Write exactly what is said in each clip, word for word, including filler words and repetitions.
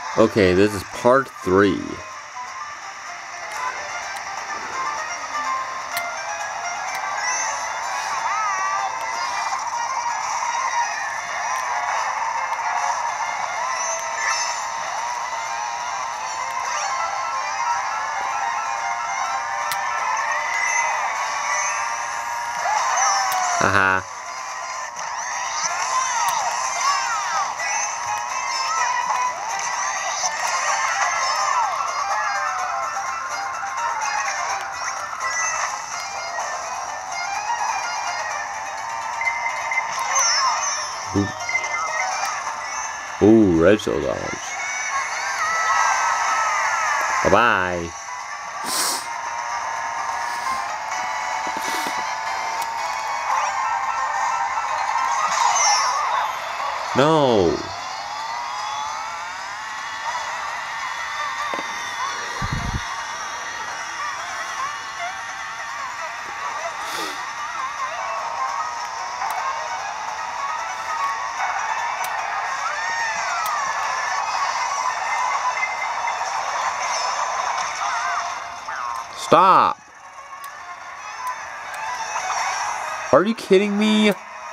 Okay, this is part three. Haha. Ooh. Ooh, red shell dodge. Bye-bye. No. Stop. Are you kidding me?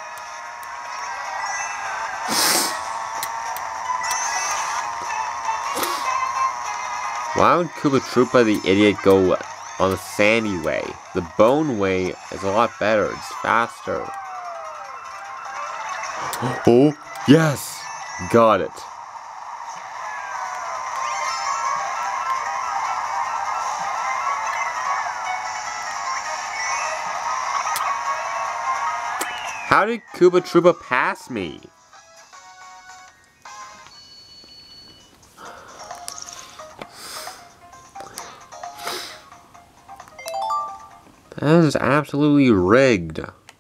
Why would Koopa Troopa the idiot go on the sandy way? The bone way is a lot better. It's faster. Oh, yes! Got it. How did Koopa Troopa pass me? That is absolutely rigged.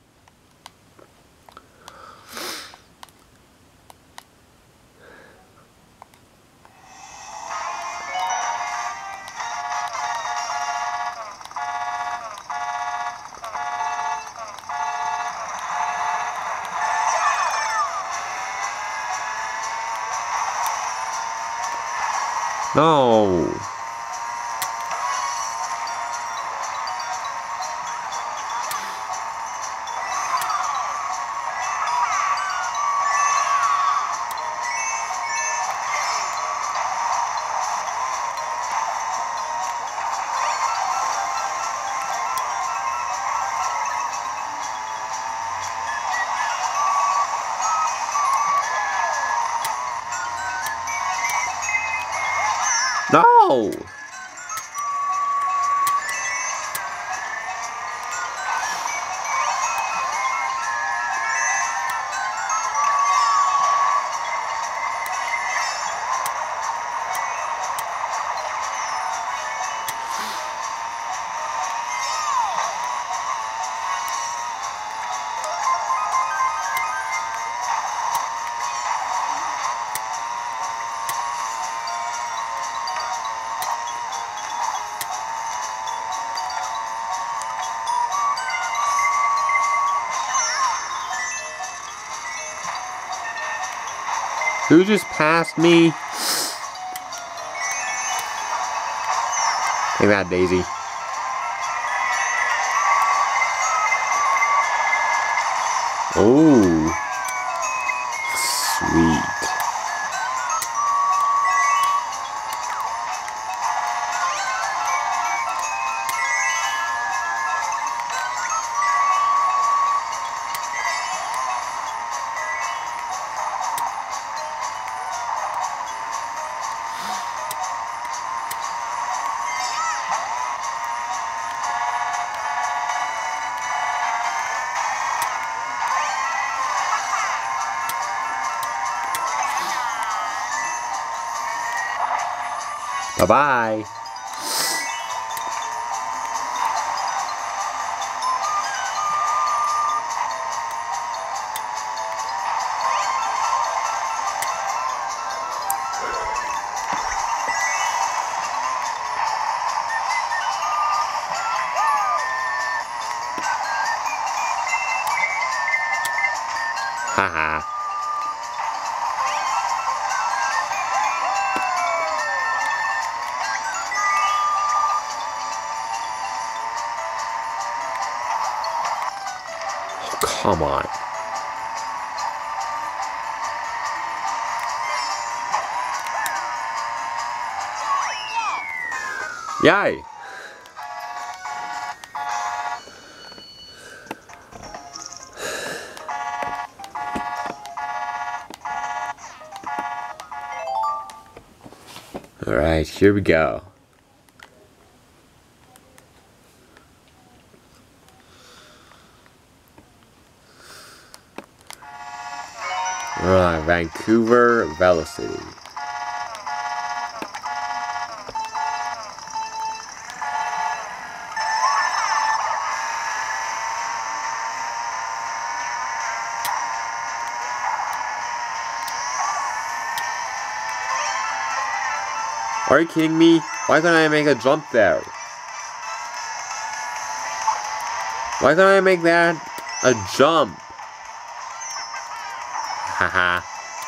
No. No! Who just passed me? Hey, Mad Daisy. Oh, sweet. Bye-bye. Haha. Come on. Yay! Alright, here we go. Alright, Vancouver Velocity. Are you kidding me? Why couldn't I make a jump there? Why couldn't I make that a jump? Haha.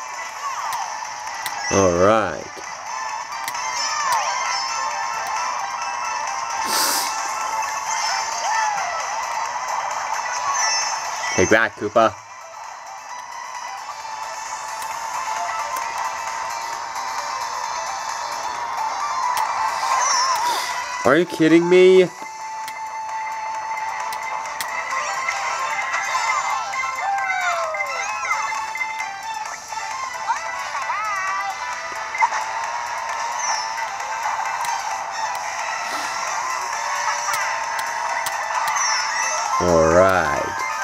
Alright. Take that, Koopa. Are you kidding me? Alright.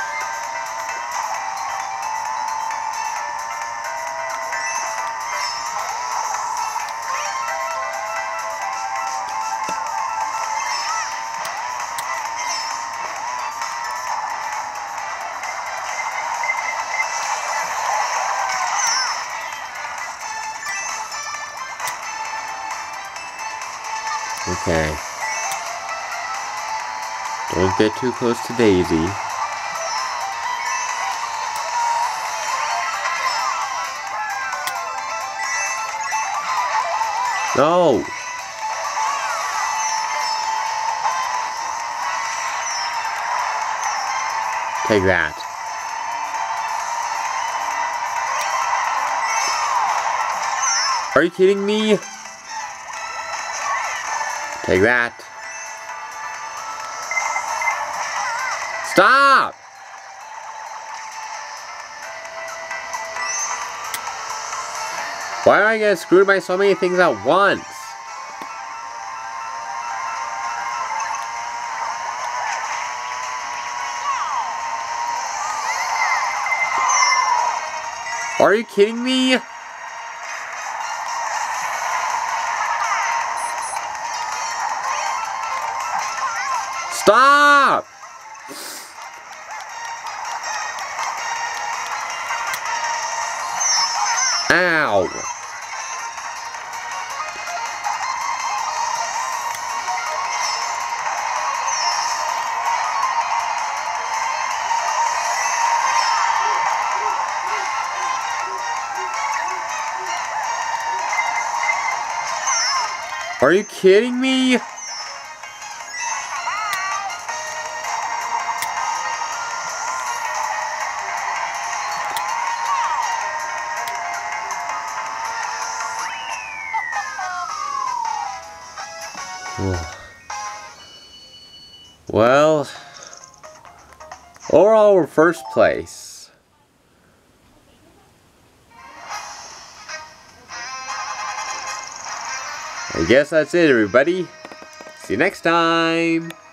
Okay. Don't get too close to Daisy. No! Take that. Are you kidding me? Take that. Stop! Why do I get screwed by so many things at once? Are you kidding me? Stop! Ow! Are you kidding me? Well, overall we're first place. I guess that's it, everybody. See you next time.